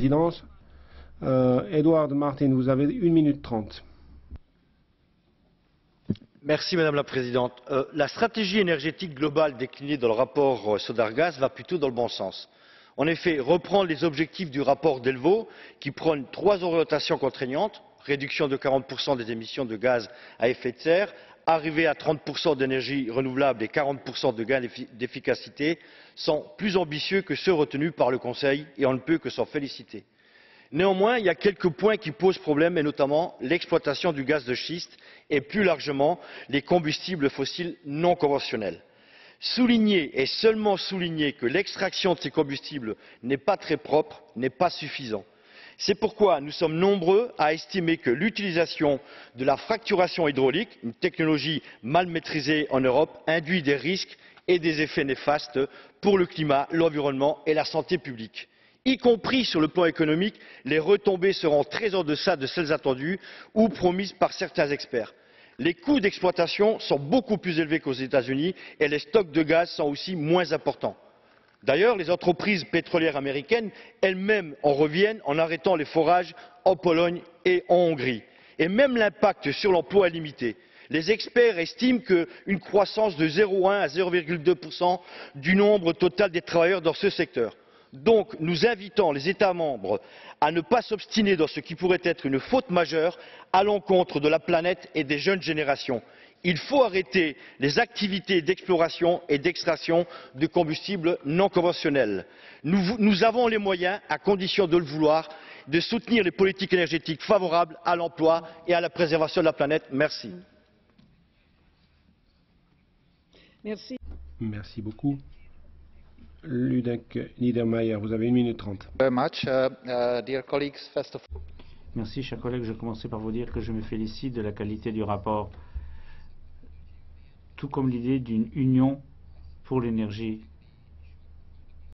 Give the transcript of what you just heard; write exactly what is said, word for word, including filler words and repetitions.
Présidence. Euh, Edward Martin, vous avez une minute trente. Merci Madame la Présidente. Euh, la stratégie énergétique globale déclinée dans le rapport euh, Sodargas va plutôt dans le bon sens. En effet, reprendre les objectifs du rapport Delvaux, qui prône trois orientations contraignantes, réduction de quarante pour cent des émissions de gaz à effet de serre, arriver à trente pour cent d'énergie renouvelable et quarante pour cent de gains d'efficacité, sont plus ambitieux que ceux retenus par le Conseil et on ne peut que s'en féliciter. Néanmoins, il y a quelques points qui posent problème, et notamment l'exploitation du gaz de schiste et plus largement les combustibles fossiles non conventionnels. Souligner et seulement souligner que l'extraction de ces combustibles n'est pas très propre n'est pas suffisant. C'est pourquoi nous sommes nombreux à estimer que l'utilisation de la fracturation hydraulique, une technologie mal maîtrisée en Europe, induit des risques et des effets néfastes pour le climat, l'environnement et la santé publique. Y compris sur le plan économique, les retombées seront très en deçà de celles attendues ou promises par certains experts. Les coûts d'exploitation sont beaucoup plus élevés qu'aux États-Unis et les stocks de gaz sont aussi moins importants. D'ailleurs, les entreprises pétrolières américaines elles-mêmes en reviennent en arrêtant les forages en Pologne et en Hongrie. Et même l'impact sur l'emploi est limité. Les experts estiment qu'une croissance de zéro virgule un à zéro virgule deux pour cent du nombre total des travailleurs dans ce secteur. Donc, nous invitons les États membres à ne pas s'obstiner dans ce qui pourrait être une faute majeure à l'encontre de la planète et des jeunes générations. Il faut arrêter les activités d'exploration et d'extraction de combustibles non conventionnels. Nous, nous avons les moyens, à condition de le vouloir, de soutenir les politiques énergétiques favorables à l'emploi et à la préservation de la planète. Merci. Merci. Merci beaucoup. Ludek Niedermayer, vous avez une minute trente. Merci, chers collègues. Je vais commencer par vous dire que je me félicite de la qualité du rapport, tout comme l'idée d'une union pour l'énergie